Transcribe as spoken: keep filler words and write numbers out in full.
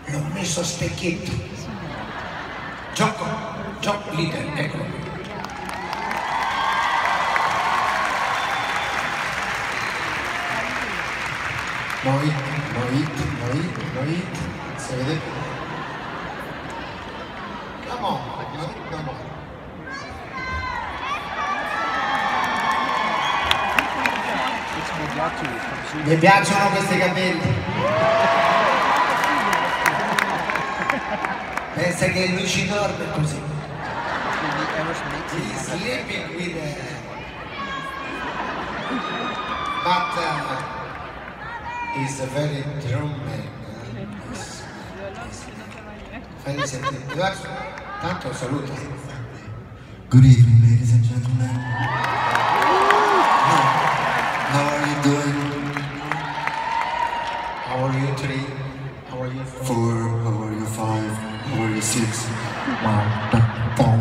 L'ho messo a specchietto. Gioco, gioco, leader, eccolo qui. Noi, noi, noi, noi, si vede? Come on, come on. Mi piacciono questi capelli. Pensa che lui ci dorme così. He's sleeping with it. But uh, he's a very drum man. He's, he's very sentito. Tanto saluto. Good evening, ladies and gentlemen. How are you doing? How are you three? How are you four? Four, how are you five? How are you six? Wow, that, that